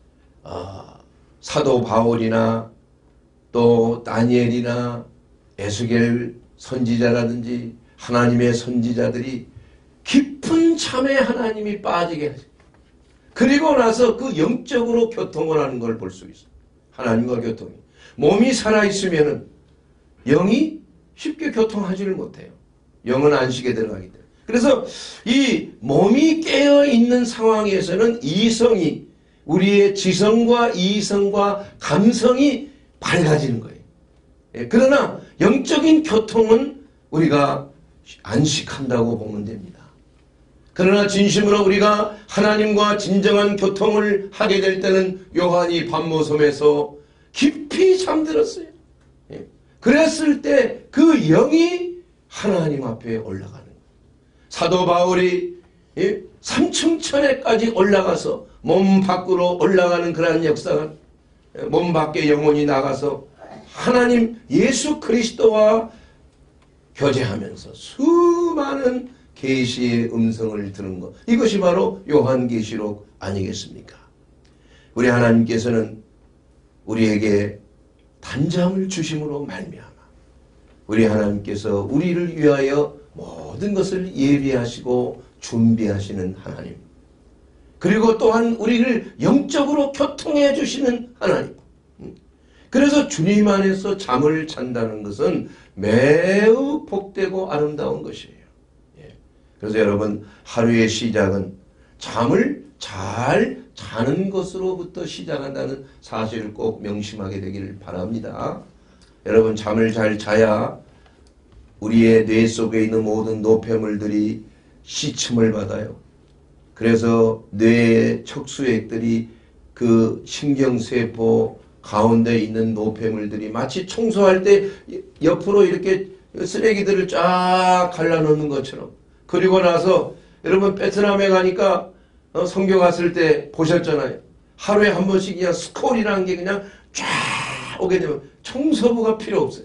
A: 사도 바울이나 또 다니엘이나 에스겔 선지자라든지 하나님의 선지자들이 깊은 잠에 하나님이 빠지게 하죠. 그리고 나서 그 영적으로 교통을 하는 걸 볼 수 있어요. 하나님과 교통이. 몸이 살아있으면 영이 쉽게 교통하지를 못해요. 영은 안식에 들어가기 때문에. 그래서 이 몸이 깨어있는 상황에서는 이성이 우리의 지성과 이성과 감성이 밝아지는 거예요. 그러나 영적인 교통은 우리가 안식한다고 보면 됩니다. 그러나 진심으로 우리가 하나님과 진정한 교통을 하게 될 때는 요한이 밤모섬에서 깊이 잠들었어요. 그랬을 때 그 영이 하나님 앞에 올라가는 거예요. 사도 바울이 3층 천에까지 올라가서 몸 밖으로 올라가는 그러한 역사가 몸 밖에 영혼이 나가서 하나님 예수 그리스도와 교제하면서 수많은 계시의 음성을 들은 것, 이것이 바로 요한계시록 아니겠습니까? 우리 하나님께서는 우리에게 단잠을 주심으로 말미암아 우리 하나님께서 우리를 위하여 모든 것을 예비하시고 준비하시는 하나님, 그리고 또한 우리를 영적으로 교통해 주시는 하나님. 그래서 주님 안에서 잠을 잔다는 것은 매우 복되고 아름다운 것이에요. 그래서 여러분, 하루의 시작은 잠을 잘 자는 것으로부터 시작한다는 사실을 꼭 명심하게 되기를 바랍니다. 여러분, 잠을 잘 자야 우리의 뇌 속에 있는 모든 노폐물들이 씻음을 받아요. 그래서 뇌의 척수액들이 그 신경세포 가운데 있는 노폐물들이 마치 청소할 때 옆으로 이렇게 쓰레기들을 쫙 갈라놓는 것처럼, 그리고 나서 여러분 베트남에 가니까 선교 갔을 때 보셨잖아요. 하루에 한 번씩 그냥 스콜이라는 게 그냥 쫙 오게 되면 청소부가 필요 없어요.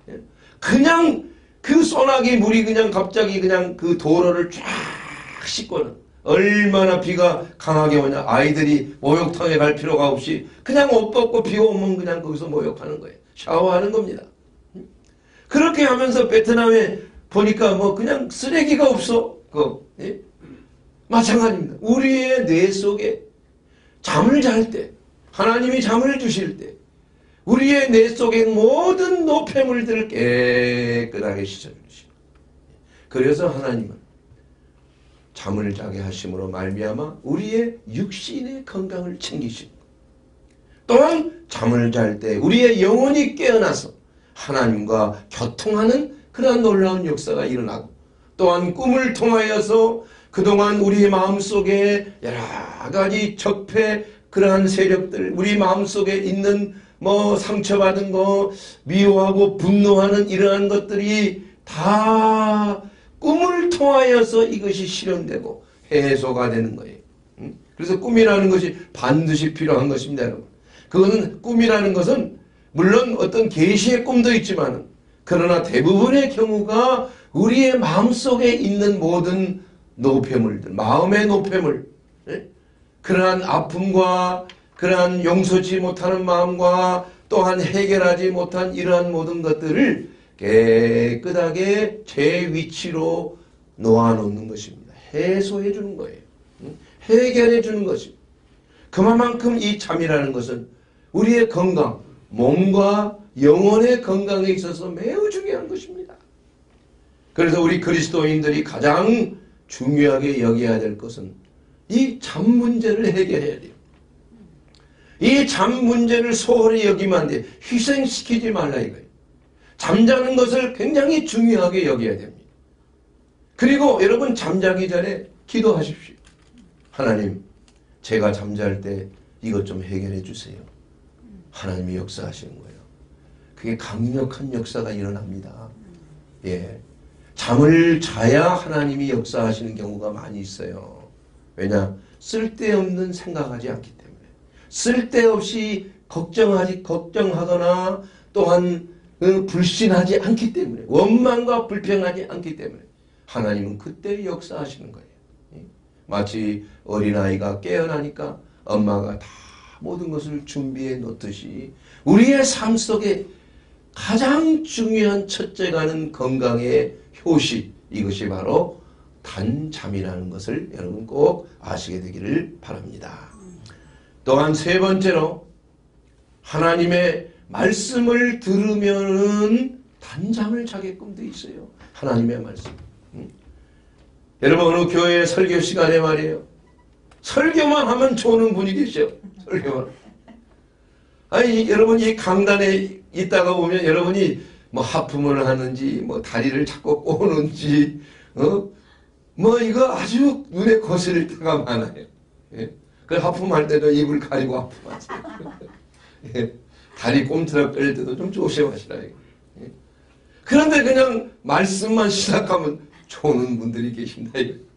A: 그냥 그 소나기 물이 그냥 갑자기 그냥 그 도로를 쫙 씻고는, 얼마나 비가 강하게 오냐. 아이들이 목욕탕에 갈 필요가 없이 그냥 옷 벗고 비 오면 그냥 거기서 목욕하는 거예요. 샤워하는 겁니다. 그렇게 하면서 베트남에 보니까 뭐 그냥 쓰레기가 없어. 마찬가지입니다. 우리의 뇌 속에 잠을 잘 때, 하나님이 잠을 주실 때 우리의 뇌 속의 모든 노폐물들을 깨끗하게 씻어주십니다. 그래서 하나님은 잠을 자게 하심으로 말미암아 우리의 육신의 건강을 챙기시고, 또한 잠을 잘 때 우리의 영혼이 깨어나서 하나님과 교통하는 그러한 놀라운 역사가 일어나고, 또한 꿈을 통하여서 그동안 우리의 마음속에 여러 가지 적폐 그러한 세력들, 우리 마음속에 있는 뭐 상처받은 거, 미워하고 분노하는 이러한 것들이 다 꿈을 통하여서 이것이 실현되고 해소가 되는 거예요. 그래서 꿈이라는 것이 반드시 필요한 것입니다, 여러분. 그것은, 꿈이라는 것은 물론 어떤 계시의 꿈도 있지만, 그러나 대부분의 경우가 우리의 마음속에 있는 모든 노폐물들, 마음의 노폐물, 그러한 아픔과 그러한 용서지 못하는 마음과 또한 해결하지 못한 이러한 모든 것들을 깨끗하게 제 위치로 놓아놓는 것입니다. 해소해 주는 거예요. 해결해 주는 것입니다. 그만큼 이 잠이라는 것은 우리의 건강, 몸과 영혼의 건강에 있어서 매우 중요한 것입니다. 그래서 우리 그리스도인들이 가장 중요하게 여겨야 될 것은 이 잠 문제를 해결해야 돼요. 이 잠 문제를 소홀히 여기면 안 돼요. 희생시키지 말라 이거예요. 잠자는 것을 굉장히 중요하게 여겨야 됩니다. 그리고 여러분, 잠자기 전에 기도하십시오. 하나님, 제가 잠잘 때 이것 좀 해결해 주세요. 하나님이 역사하시는 거예요. 그게 강력한 역사가 일어납니다. 예. 잠을 자야 하나님이 역사하시는 경우가 많이 있어요. 왜냐? 쓸데없는 생각하지 않기 때문에. 쓸데없이 걱정하거나 또한 불신하지 않기 때문에. 원망과 불평하지 않기 때문에. 하나님은 그때 역사하시는 거예요. 마치 어린아이가 깨어나니까 엄마가 다 모든 것을 준비해 놓듯이 우리의 삶 속에 가장 중요한 첫째가는 건강의 효시, 이것이 바로 단잠이라는 것을 여러분 꼭 아시게 되기를 바랍니다. 또한 세 번째로 하나님의 말씀을 들으면은 단잠을 자게끔 돼 있어요. 하나님의 말씀. 여러분 어느 교회 설교 시간에 말이에요. 설교만 하면 조는 분이 계셔. 설교만. 아니 여러분 이 강단에 있다가 보면 여러분이 뭐 하품을 하는지 뭐 다리를 자꾸 꼬는지 뭐 이거 아주 눈에 거슬릴 때가 많아요. 예. 그 하품할 때도 입을 가리고 하품하세요. 예. 다리 꼼트락 뺄 때도 좀 조심하시라. 예. 그런데 그냥 말씀만 시작하면 조는 분들이 계신다.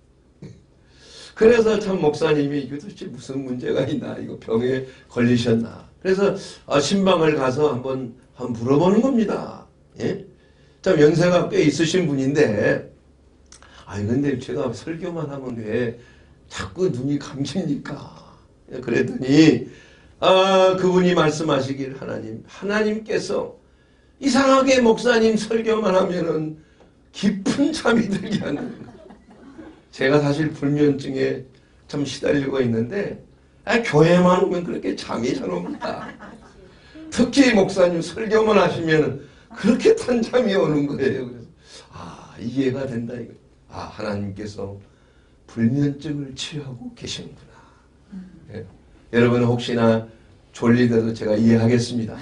A: 그래서 참 목사님이 이거 도대체 무슨 문제가 있나, 이거 병에 걸리셨나. 그래서 신방을 가서 한번 물어보는 겁니다. 예? 참 연세가 꽤 있으신 분인데, 아니 근데 제가 설교만 하면 왜 자꾸 눈이 감깁니까? 그랬더니 그분이 말씀하시길 하나님께서 이상하게 목사님 설교만 하면은 깊은 잠이 들게 하는 거예요. 제가 사실 불면증에 참 시달리고 있는데 교회만 오면 그렇게 잠이 잘 옵니다. 특히 목사님 설교만 하시면 그렇게 탄 잠이 오는 거예요. 그래서 이해가 된다 이거. 하나님께서 불면증을 치유하고 계시는구나. 예. 여러분 혹시나 졸리더라도 제가 이해하겠습니다.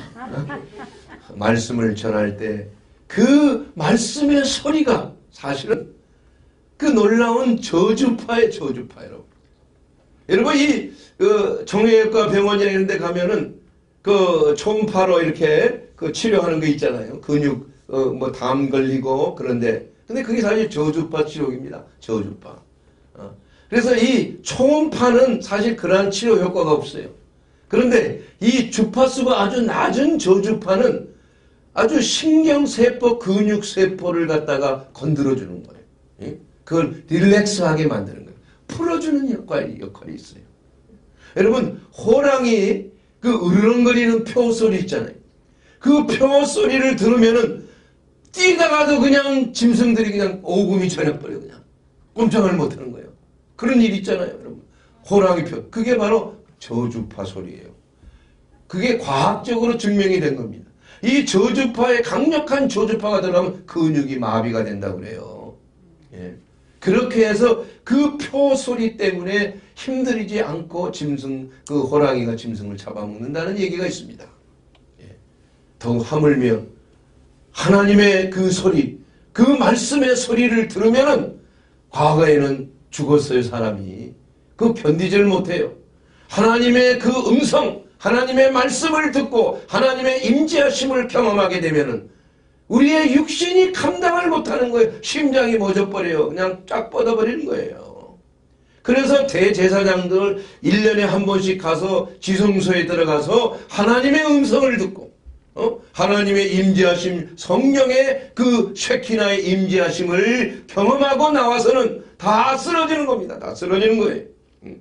A: 말씀을 전할 때 그 말씀의 소리가 사실은 그 놀라운 저주파의 저주파예요. 여러분 이 정형외과 병원이나 이런 데 가면은 그 초음파로 이렇게 치료하는 거 있잖아요. 근육 뭐 담 걸리고 그런데 근데 그게 사실 저주파 치료입니다. 저주파. 그래서 이 초음파는 사실 그러한 치료 효과가 없어요. 그런데 이 주파수가 아주 낮은 저주파는 아주 신경세포, 근육세포를 갖다가 건드려주는 거예요. 예? 그걸 릴렉스하게 만드는 거예요. 풀어주는 역할이 있어요. 여러분 호랑이 그 으르렁거리는 표소리 있잖아요. 그 표소리를 들으면은 뛰다가도 그냥 짐승들이 그냥 오금이 저녁버려 그냥 꼼짝을 못하는 거예요. 그런 일 있잖아요. 여러분 호랑이 표 그게 바로 저주파 소리예요. 그게 과학적으로 증명이 된 겁니다. 이 저주파에 강력한 저주파가 들어가면 근육이 마비가 된다고 그래요. 예. 그렇게 해서 그 표 소리 때문에 힘들이지 않고 그 호랑이가 짐승을 잡아먹는다는 얘기가 있습니다. 예. 더욱 하물며 하나님의 그 소리, 그 말씀의 소리를 들으면은 과거에는 죽었어요, 사람이. 그거 견디질 못해요. 하나님의 그 음성, 하나님의 말씀을 듣고 하나님의 임재하심을 경험하게 되면은 우리의 육신이 감당을 못하는 거예요. 심장이 멎어버려요. 그냥 쫙 뻗어버리는 거예요. 그래서 대제사장들 1년에 한 번씩 가서 지성소에 들어가서 하나님의 음성을 듣고 하나님의 임재하심, 성령의 그 쉐키나의 임재하심을 경험하고 나와서는 다 쓰러지는 겁니다. 다 쓰러지는 거예요.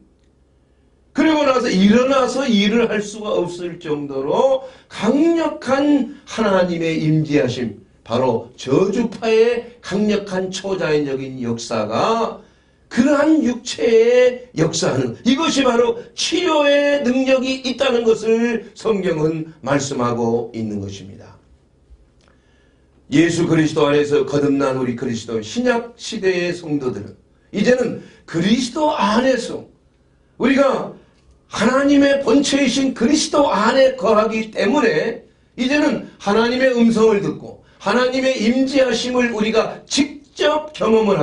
A: 그리고 나서 일어나서 일을 할 수가 없을 정도로 강력한 하나님의 임재하심, 바로 저주파의 강력한 초자연적인 역사가 그러한 육체에 역사하는 이것이 바로 치료의 능력이 있다는 것을 성경은 말씀하고 있는 것입니다. 예수 그리스도 안에서 거듭난 우리 그리스도 신약 시대의 성도들은 이제는 그리스도 안에서 우리가 하나님의 본체이신 그리스도 안에 거하기 때문에 이제는 하나님의 음성을 듣고 하나님의 임재하심을 우리가 직접 경험을 하고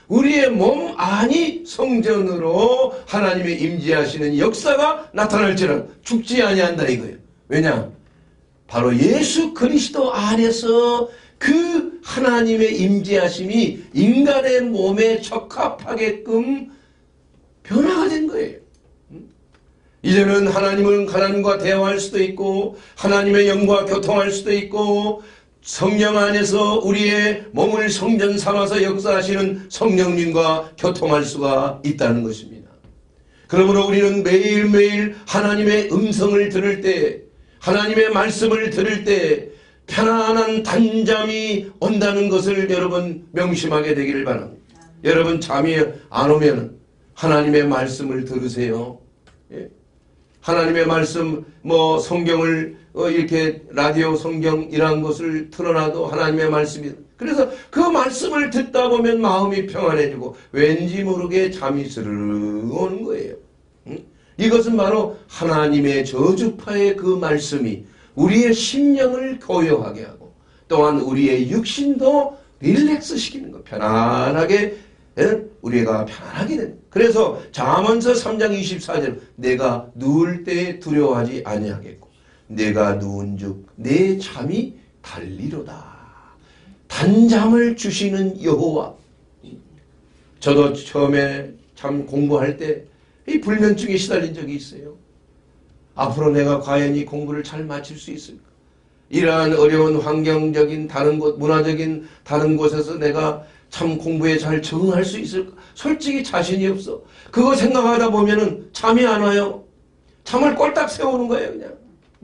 A: 우리의 몸 안이 성전으로 하나님의 임재하시는 역사가 나타날지라도 죽지 아니한다 이거예요. 왜냐? 바로 예수 그리스도 안에서 그 하나님의 임재하심이 인간의 몸에 적합하게끔 변화가 된 거예요. 이제는 하나님과 대화할 수도 있고 하나님의 영과 교통할 수도 있고 성령 안에서 우리의 몸을 성전 삼아서 역사하시는 성령님과 교통할 수가 있다는 것입니다. 그러므로 우리는 매일매일 하나님의 음성을 들을 때, 하나님의 말씀을 들을 때 편안한 단잠이 온다는 것을 여러분 명심하게 되기를 바랍니다. 여러분 잠이 안 오면 하나님의 말씀을 들으세요. 예. 하나님의 말씀, 성경을 이렇게 라디오 성경이라는 것을 틀어놔도 하나님의 말씀이, 그래서 그 말씀을 듣다 보면 마음이 평안해지고 왠지 모르게 잠이 스르르 오는 거예요. 이것은 바로 하나님의 저주파의 그 말씀이 우리의 심령을 고요하게 하고 또한 우리의 육신도 릴렉스 시키는 거, 편안하게, 우리가 편안하게 됩니다. 그래서 잠언서 3장 24절 내가 누울 때 두려워하지 아니하겠고 내가 누운즉 내 잠이 달리로다. 단잠을 주시는 여호와. 저도 처음에 참 공부할 때 이 불면증에 시달린 적이 있어요. 앞으로 내가 과연 이 공부를 잘 마칠 수 있을까? 이러한 어려운 환경적인 다른 곳, 문화적인 다른 곳에서 내가 참 공부에 잘 적응할 수 있을까? 솔직히 자신이 없어. 그거 생각하다 보면은 잠이 안 와요. 잠을 꼴딱 세우는 거예요, 그냥.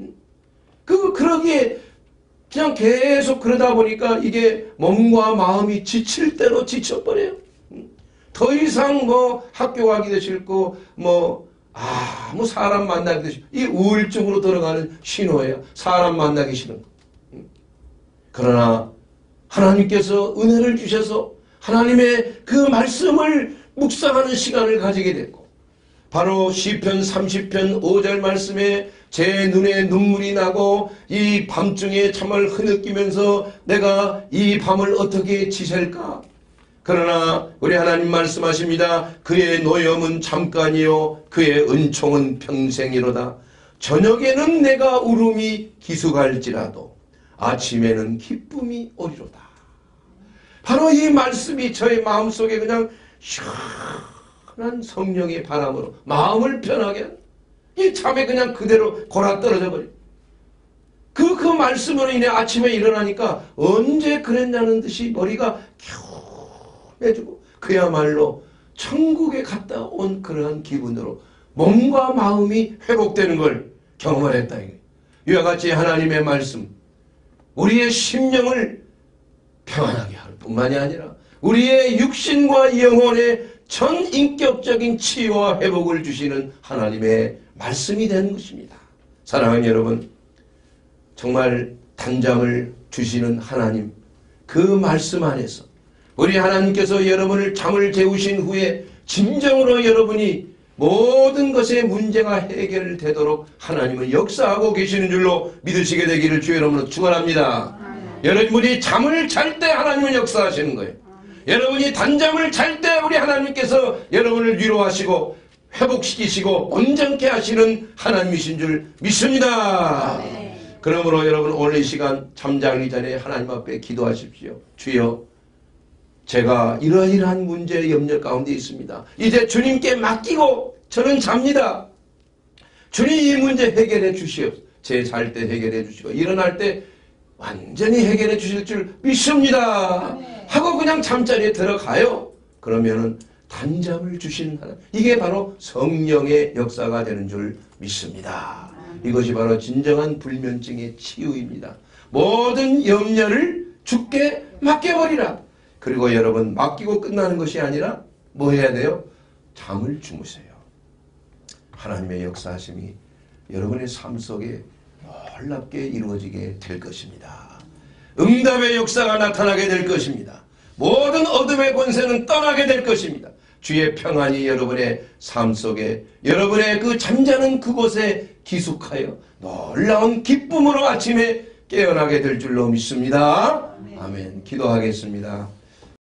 A: 그러기에 그냥 계속 그러다 보니까 이게 몸과 마음이 지칠 대로 지쳐버려요. 더 이상 학교 가기도 싫고, 사람 만나기도 싫고, 이 우울증으로 들어가는 신호예요. 사람 만나기 싫은 거. 그러나 하나님께서 은혜를 주셔서 하나님의 그 말씀을 묵상하는 시간을 가지게 됐고, 바로 시편 30편 5절 말씀에 제 눈에 눈물이 나고 이 밤중에 참을 흐느끼면서 내가 이 밤을 어떻게 지샐까? 그러나 우리 하나님 말씀하십니다. 그의 노염은 잠깐이요 그의 은총은 평생이로다. 저녁에는 내가 울음이 기숙할지라도 아침에는 기쁨이 오리로다. 바로 이 말씀이 저의 마음속에 그냥 시원한 성령의 바람으로 마음을 편하게 하는, 이 잠에 그냥 그대로 골아떨어져 버려. 그 말씀으로 인해 아침에 일어나니까 언제 그랬냐는 듯이 머리가 개운해지고 그야말로 천국에 갔다 온 그러한 기분으로 몸과 마음이 회복되는 걸 경험을 했다. 이와 같이 하나님의 말씀, 우리의 심령을 평안하게 할 뿐만이 아니라 우리의 육신과 영혼의 전인격적인 치유와 회복을 주시는 하나님의 말씀이 되는 것입니다. 사랑하는 여러분, 정말 단잠을 주시는 하나님, 그 말씀 안에서 우리 하나님께서 여러분을 잠을 재우신 후에 진정으로 여러분이 모든 것의 문제가 해결되도록 하나님은 역사하고 계시는 줄로 믿으시게 되기를 주의 이름으로 축원합니다. 여러분이 잠을 잘 때 하나님은 역사하시는 거예요. 여러분이 단잠을 잘 때 우리 하나님께서 여러분을 위로하시고 회복시키시고 온전케 하시는 하나님이신 줄 믿습니다. 그러므로 여러분 오늘 이 시간 잠자기 전에 하나님 앞에 기도하십시오. 주여, 제가 이러이러한 문제 염려 가운데 있습니다. 이제 주님께 맡기고 저는 잡니다. 주님 이 문제 해결해 주시옵소서. 제 잘 때 해결해 주시고 일어날 때 완전히 해결해 주실 줄 믿습니다. 하고 그냥 잠자리에 들어가요. 그러면은 단잠을 주시는 하나님, 이게 바로 성령의 역사가 되는 줄 믿습니다. 이것이 바로 진정한 불면증의 치유입니다. 모든 염려를 주께 맡겨버리라. 그리고 여러분, 맡기고 끝나는 것이 아니라 뭐 해야 돼요? 잠을 주무세요. 하나님의 역사하심이 여러분의 삶 속에 놀랍게 이루어지게 될 것입니다. 응답의 역사가 나타나게 될 것입니다. 모든 어둠의 권세는 떠나게 될 것입니다. 주의 평안이 여러분의 삶 속에, 여러분의 그 잠자는 그곳에 기숙하여 놀라운 기쁨으로 아침에 깨어나게 될 줄로 믿습니다. 아멘. 기도하겠습니다.